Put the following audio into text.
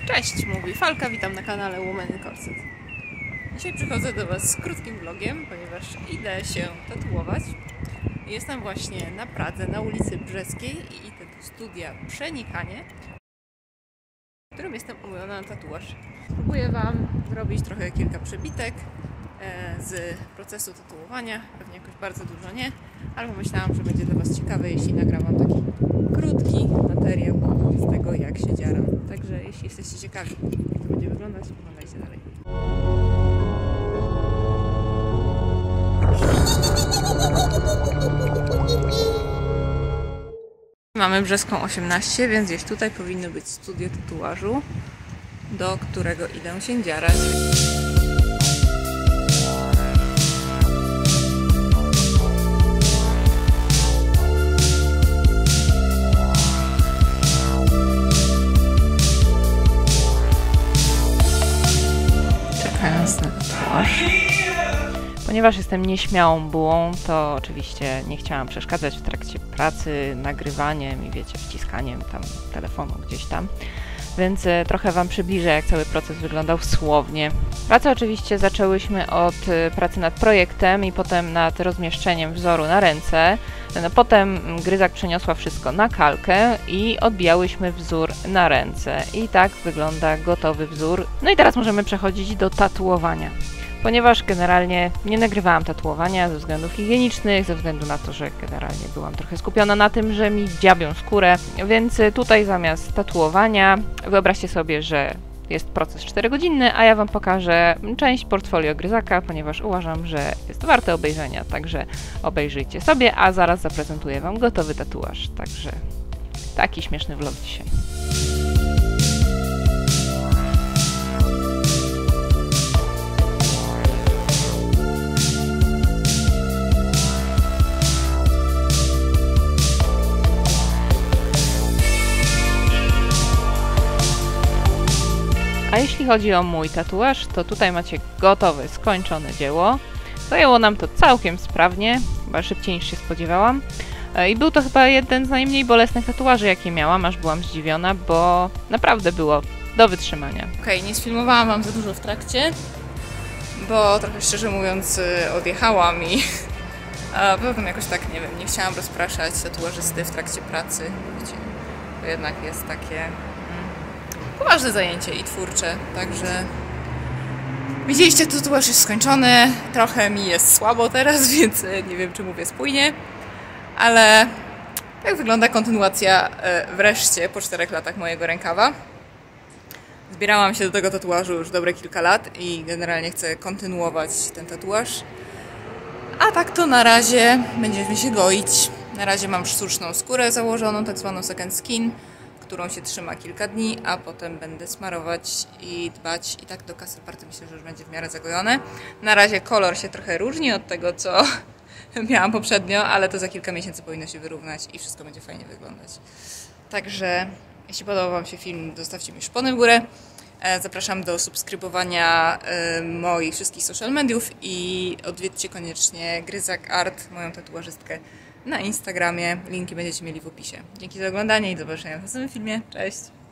Cześć, mówi Falka, witam na kanale Woman in Corset. Dzisiaj przychodzę do Was z krótkim vlogiem, ponieważ idę się tatuować. Jestem właśnie na Pradze, na ulicy Brzeskiej i idę do studia Przenikanie, w którym jestem umówiona na tatuaż. Spróbuję Wam zrobić kilka przebitek z procesu tatuowania, pewnie jakoś bardzo dużo nie, ale pomyślałam, że będzie dla Was ciekawe, jeśli nagram Wam taki krótki materiał z tego, jak się dziaram. Także jeśli jesteście ciekawi, jak to będzie wyglądać, oglądajcie dalej. Mamy Brzeską 18, więc gdzieś tutaj powinno być studio tatuażu, do którego idę się dziarać. Czekając na tatuaż. Ponieważ jestem nieśmiałą bułą, to oczywiście nie chciałam przeszkadzać w trakcie pracy, nagrywaniem i wiecie, wciskaniem tam telefonu gdzieś tam. Więc trochę Wam przybliżę, jak cały proces wyglądał słownie. Pracę oczywiście zaczęłyśmy od pracy nad projektem i potem nad rozmieszczeniem wzoru na ręce. No, potem Gryzak przeniosła wszystko na kalkę i odbijałyśmy wzór na ręce. I tak wygląda gotowy wzór. No i teraz możemy przechodzić do tatuowania. Ponieważ generalnie nie nagrywałam tatuowania ze względów higienicznych, ze względu na to, że generalnie byłam trochę skupiona na tym, że mi dziabią skórę, więc tutaj zamiast tatuowania wyobraźcie sobie, że jest proces 4-godzinny, a ja Wam pokażę część portfolio Gryzaka, ponieważ uważam, że jest warte obejrzenia, także obejrzyjcie sobie, a zaraz zaprezentuję Wam gotowy tatuaż, także taki śmieszny vlog dzisiaj. A jeśli chodzi o mój tatuaż, to tutaj macie gotowe, skończone dzieło. Zajęło nam to całkiem sprawnie, chyba szybciej niż się spodziewałam. I był to chyba jeden z najmniej bolesnych tatuaży, jakie miałam, aż byłam zdziwiona, bo naprawdę było do wytrzymania. Okej, nie sfilmowałam Wam za dużo w trakcie, bo trochę szczerze mówiąc odjechałam i potem jakoś tak, nie wiem, nie chciałam rozpraszać tatuażysty w trakcie pracy. Wiecie, to jednak jest takie poważne zajęcie i twórcze, także widzieliście, tatuaż jest skończony, trochę mi jest słabo teraz, więc nie wiem, czy mówię spójnie, ale tak wygląda kontynuacja wreszcie po 4 latach mojego rękawa. Zbierałam się do tego tatuażu już dobre kilka lat i generalnie chcę kontynuować ten tatuaż, a tak to na razie będziemy się goić. Na razie mam sztuczną skórę założoną, tak zwaną second skin, którą się trzyma kilka dni, a potem będę smarować i dbać i tak do castle party myślę, że już będzie w miarę zagojone. Na razie kolor się trochę różni od tego, co miałam poprzednio, ale to za kilka miesięcy powinno się wyrównać i wszystko będzie fajnie wyglądać. Także jeśli podobał Wam się film, zostawcie mi szponę w górę. Zapraszam do subskrybowania moich wszystkich social mediów i odwiedźcie koniecznie Gryzak Art, moją tatuażystkę, na Instagramie. Linki będziecie mieli w opisie. Dzięki za oglądanie i do zobaczenia w następnym filmie. Cześć!